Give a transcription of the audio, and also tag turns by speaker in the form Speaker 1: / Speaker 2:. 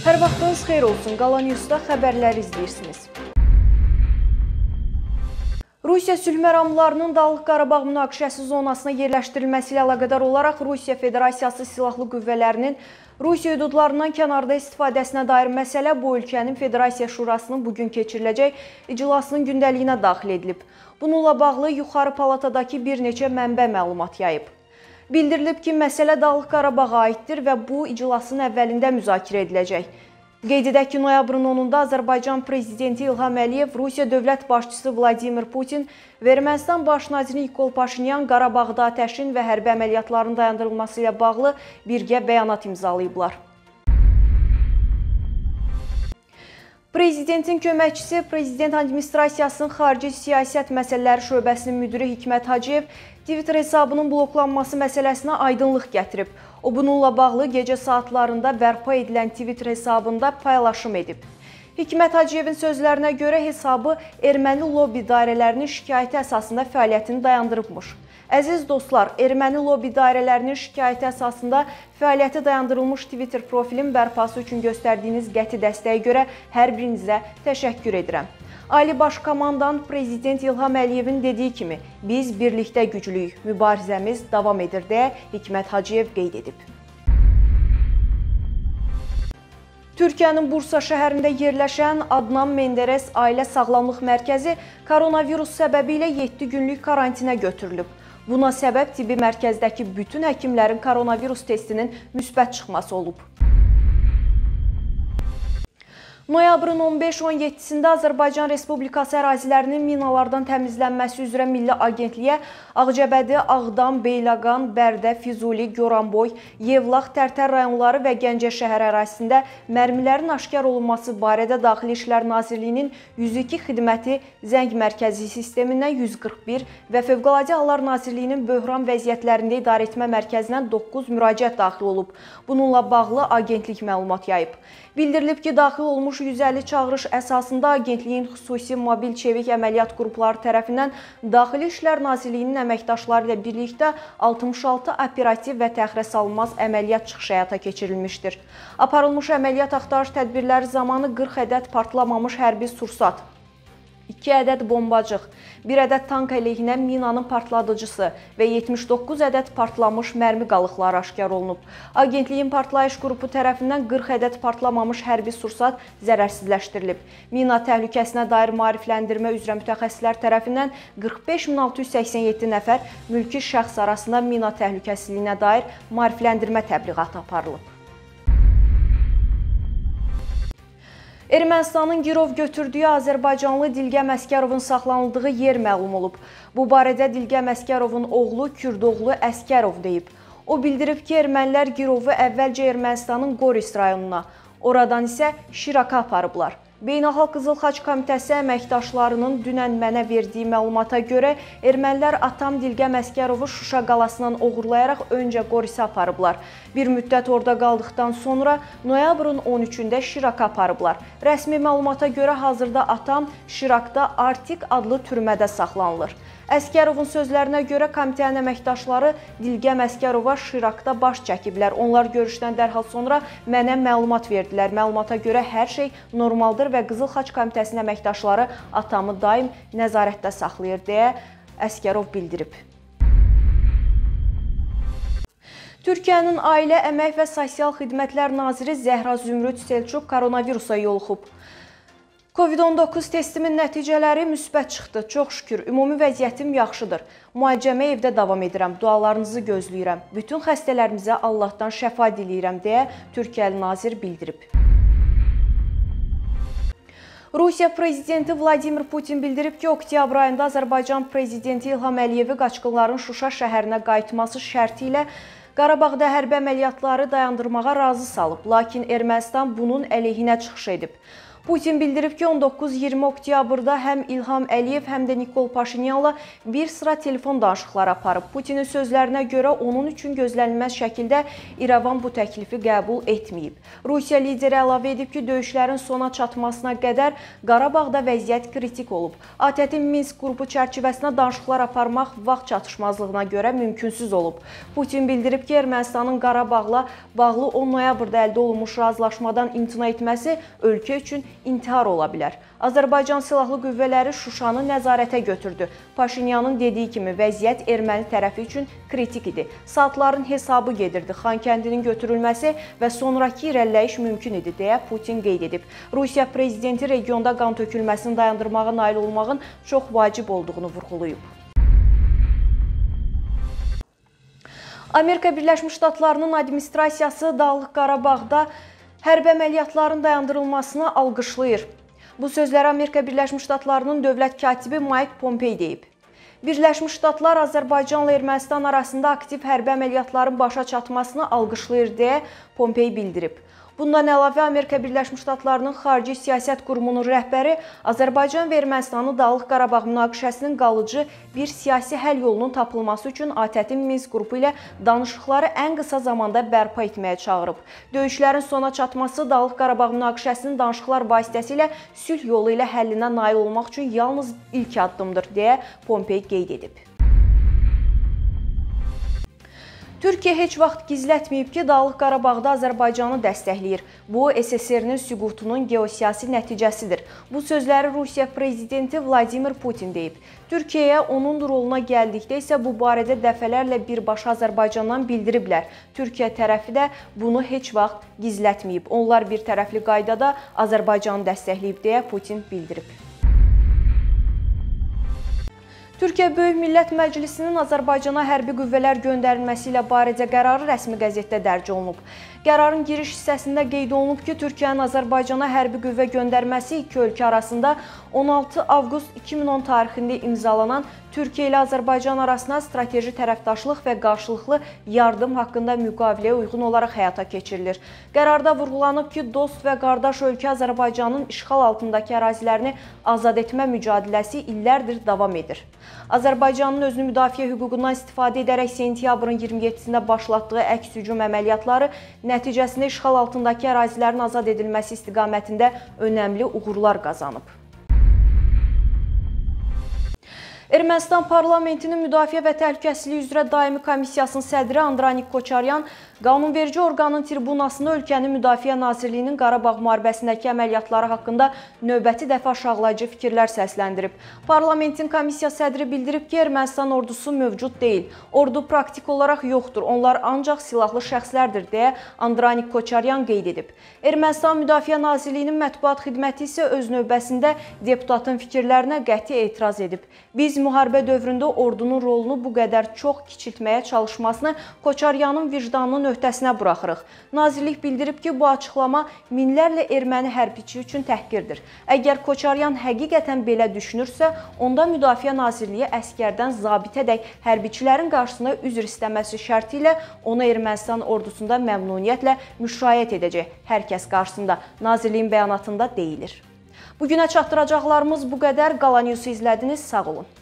Speaker 1: Hər vaxtınız xeyir olsun. Qala News'da xəbərləri izləyirsiniz. Rusiya sülh məramlarının Dağlıq Qarabağ münaqişəsi zonasına yerləşdirilməsi ilə əlaqədar olaraq Rusiya Federasiyası Silahlı Qüvvələrinin Rusiya hüdudlarından kənarda istifadəsinə dair məsələ bu ölkənin Federasiya Şurasının bugün keçiriləcək iclasının gündəliyinə daxil edilib. Bununla bağlı Yuxarı Palatadakı bir neçə mənbə məlumat yayıb. Bildirilib ki, məsələ Dağlıq Qarabağa aiddir və bu iclasın əvvəlində müzakirə ediləcək. Qeyd edək ki, noyabrın 10-da Azərbaycan Prezidenti İlham Əliyev, Rusiya Dövlət Başçısı Vladimir Putin və Ermənistan Baş naziri Nikol Paşinyan Qarabağda atəşin və hərbi əməliyyatların dayandırılması ilə bağlı birgə bəyanat imzalayıblar. Prezidentin köməkçisi, Prezident Administrasiyasının Xarici Siyasət Məsələləri Şöbəsinin müdiri Hikmət Hacıyev Twitter hesabının bloklanması məsələsinə aydınlıq gətirib. O, bununla bağlı gecə saatlarında bərpa edilən Twitter hesabında paylaşım edib. Hikmət Hacıyevin sözlərinə görə hesabı erməni lobbi dairələrinin şikayəti əsasında fəaliyyətini dayandırıbmış. Əziz dostlar, erməni lobbi dairələrinin şikayəti əsasında fəaliyyəti dayandırılmış Twitter profilin bərpası üçün göstərdiyiniz qəti dəstəyə görə hər birinizə təşəkkür edirəm. Ali Baş Komandan Prezident İlham Əliyevin dediyi kimi, biz birlikdə güclüyük, mübarizəmiz davam edir deyə Hikmət Hacıyev qeyd edib. Türkiyənin Bursa şəhərində yerləşən Adnan Menderes Ailə Sağlamlıq Mərkəzi koronavirus səbəbilə 7 günlük karantinə götürülüb. Buna səbəb tibbi mərkəzdəki bütün həkimlərin koronavirus testinin müsbət çıxması olub. Noyabrın 15-17-sində Azərbaycan Respublikası ərazilərinin minalardan təmizlənməsi üzrə Milli Agentliyə Ağcabədi, Ağdam, Beyləqan, Bərdə, Füzuli, Goranboy, Yevlax, Tərtər rayonları və Gəncə şəhər ərazisində mərmilərin aşkar olunması barədə Daxili İşlər Nazirliyinin 102 xidməti zəng mərkəzi sistemindən 141 və Fövqəladə Hallar Nazirliyinin böhran vəziyyətlərində idarəetmə mərkəzindən 9 müraciət daxil olub. Bununla bağlı agentlik məlumat yayıb. Bildirilib ki, daxil olmuş 150 çağırış əsasında agentliyin xüsusi mobil çevik əməliyyat qrupları tərəfindən Daxili İşlər Nazirliyinin əməkdaşları ilə birlikdə 66 operativ və təxirəsalınmaz əməliyyat çıxışı həyata keçirilmişdir. Aparılmış əməliyyat axtarış tədbirləri zamanı 40 ədəd partlamamış hərbi sursat, 2 ədəd bombacıq, 1 ədəd tank əleyhinə minanın partladıcısı və 79 ədəd partlamış mərmi qalıqları aşkar olunub. Agentliyin partlayış qrupu tərəfindən 40 ədəd partlamamış hərbi sursat zərərsizləşdirilib. Mina təhlükəsinə dair maarifləndirmə üzrə mütəxəssislər tərəfindən 45687 nəfər mülki şəxs arasında mina təhlükəsizliyinə dair maarifləndirmə təbliğatı aparılıb. Ermənistanın girov götürdüyü Azərbaycanlı Dilgəm Əskərovun saxlanıldığı yer məlum olub. Bu barədə Dilgəm Əskərovun oğlu Kürdoğlu Əskərov deyib. O bildirib ki, ermənilər girovu əvvəlcə Ermənistanın Qoris rayonuna, oradan isə Şiraka aparıblar. Beynəlxalq Qızıl Xaç Komitəsi əməkdaşlarının dünən mənə verdiyi məlumata görə ermənilər atam Dilgəm Əskərovu Şuşa qalasından oğurlayaraq öncə Qorisə aparıblar. Bir müddət orada qaldıqdan sonra noyabrın 13-də Şiraka aparıblar. Rəsmi məlumata görə hazırda atam Şirakda Artik adlı türmədə saxlanılır. Əskərovun sözlərinə görə komitənin əməkdaşları Dilgəm Əskərova Şirakda baş çəkiblər. Onlar görüşdən dərhal sonra mənə məlumat verdilər. Məlumata görə hər şey normaldır və Qızıl Xaç Komitəsinin əməkdaşları atamı daim nəzarətdə saxlayır deyə Əskərov bildirib. Türkiyənin Ailə, Əmək və Sosial Xidmətlər Naziri Zəhra Zümrüd Selçuk koronavirusa yoluxub. Covid-19 testimin nəticələri müsbət çıxdı. Çox şükür, ümumi vəziyyətim yaxşıdır. Müalicəmə evdə davam edirəm. Dualarınızı gözləyirəm. Bütün xəstələrimizə Allahdan şəfa diləyirəm deyə Türkiyəli nazir bildirib. Rusiya Prezidenti Vladimir Putin bildirib ki, oktyabr ayında Azərbaycan Prezidenti İlham Əliyevi qaçqınların Şuşa şəhərinə qayıtması şərti ilə Qarabağda hərbi əməliyyatları dayandırmağa razı salıb, lakin Ermənistan bunun əleyhinə çıxış edib. Putin bildirib ki 19-20 oktyabrda həm İlham Əliyev, həm də Nikol Paşinyanla bir sıra telefon danışıqları aparıb. Putinin sözlərinə görə onun üçün gözlənilməz şəkildə İrəvan bu təklifi qəbul etməyib. Rusiya lideri əlavə edib ki, döyüşlərin sona çatmasına qədər Qarabağda vəziyyət kritik olub. ATƏT-in Minsk qrupu çərçivəsində danışıqlar aparmaq vaxt çatışmazlığına görə mümkünsüz olub. Putin bildirib ki, Ermənistanın Qarabağla bağlı 10 noyabrda əldə olunmuş razılaşmadan imtina etməsi ölkə üçün intihar ola bilər. Azərbaycan Silahlı Qüvvələri Şuşanı nəzarətə götürdü. Paşinyanın dediyi kimi vəziyyət erməni tərəfi üçün kritik idi. Saatların hesabı gedirdi. Xankəndinin götürülməsi və sonrakı irəliləyiş mümkün idi, deyə Putin qeyd edib. Rusiya prezidenti regionda qan tökülməsini dayandırmağa nail olmağın çox vacib olduğunu vurğulayıb. Amerika Birləşmiş Ştatlarının administrasiyası Dağlıq Qarabağda hərbi əməliyyatların dayandırılmasını alqışlayır. Bu sözləri Amerika Birləşmiş Ştatlarının dövlət katibi Mike Pompeo deyib. Birləşmiş Ştatlar Azərbaycanla Ermənistan arasında aktiv hərbi əməliyyatların başa çatmasını alqışlayır deyə Pompeo bildirib. Bundan əlavə Amerika Birləşmiş Ştatlarının Xarici Siyasət Qurumunun rəhbəri Azərbaycan və Ermənistanın Dağlıq Qarabağ münaqişəsinin qalıcı bir siyasi həll yolunun tapılması üçün ATƏT-in Minsk qrupu ilə danışıqları ən qısa zamanda bərpa etməyə çağırıb. Döyüşlərin sona çatması Dağlıq Qarabağ münaqişəsinin danışıqlar vasitəsilə sülh yolu ilə həllinə nail olmaq üçün yalnız ilk addımdır, deyə Pompeo qeyd edib. Türkiyə heç vaxt gizlətməyib ki, Dağlıq Qarabağda Azərbaycanı dəstəkləyir. Bu, SSR-nin süqutunun geosiyasi nəticəsidir. Bu sözləri Rusiya prezidenti Vladimir Putin deyib. Türkiyəyə onun roluna gəldikdə isə bu barədə dəfələrlə birbaşa Azərbaycandan bildiriblər. Türkiyə tərəfi də bunu heç vaxt gizlətməyib. Onlar bir tərəfli qaydada Azərbaycanı dəstəkləyib, deyə Putin bildirib. Türkiyə Böyük Millət Məclisinin Azərbaycana hərbi qüvvələr göndərilməsi ilə barədə qərarı rəsmi qəzetdə dərc olunub. Qərarın giriş hissəsində qeyd olunub ki, Türkiyənin Azərbaycana hərbi qüvvə göndərməsi iki ölkə arasında 16 avqust 2010 tarixində imzalanan Türkiyə ilə Azərbaycan arasında strateji tərəfdaşlıq və qarşılıqlı yardım haqqında müqaviləyə uyğun olaraq həyata keçirilir. Qərarda vurğulanıb ki, dost və qardaş ölkə Azərbaycanın işğal altındakı ərazilərini azad etmə mücadiləsi illərdir davam edir. Azərbaycanın özünü müdafiə hüququndan istifadə edərək sentyabrın 27-sində başlatdığı əks hücum əməliyyatları nəticəsində işğal altındakı ərazilərin azad edilməsi istiqamətində önəmli uğurlar qazanıb. Ermənistan parlamentinin Müdafiə və Təhlükəsizlik üzrə daimi komissiyasının sədri Andranik Koçaryan qanunverici orqanın tribunasında ölkənin Müdafiə Nazirliyinin Qarabağ müharibəsindəki əməliyyatları haqqında növbəti dəfə aşağılayıcı fikirlər səsləndirib. Parlamentin komissiya sədri bildirib ki, Ermənistan ordusu mövcud deyil. Ordu praktik olaraq yoxdur. Onlar ancaq silahlı şəxslərdir, deyə Andranik Koçaryan qeyd edib. Ermənistan Müdafiə Nazirliyinin mətbuat xidməti isə öz növbəsində deputatın fikirlərinə qəti etiraz edib. Biz müharibə dövründə ordunun rolunu bu qədər çox kiçiltməyə çalışmasını Koçaryanın vicdanının öhdəsinə buraxırıq. Nazirlik bildirib ki, bu açıqlama minlərlə erməni hərbiçi üçün təhqirdir. Əgər Koçaryan həqiqətən belə düşünürsə, onda Müdafiə Nazirliyi əskərdən zabitədək hərbiçilərin qarşısında üzr istəməsi şərti ilə onu Ermənistan ordusunda məmnuniyyətlə müşayiət edəcək. Hər kəs qarşısında Nazirliyin bəyanatında deyilir. Bugünə çatdıracaqlarımız bu qədər. Qala News'u izlədiniz. Sağ olun.